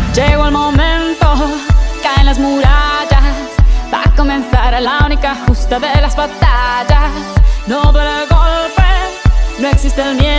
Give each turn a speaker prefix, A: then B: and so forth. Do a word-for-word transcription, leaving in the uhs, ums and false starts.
A: Llegó el momento, caen las murallas, va a comenzar la única justa de las batallas. No duele el golpe, no existe el miedo.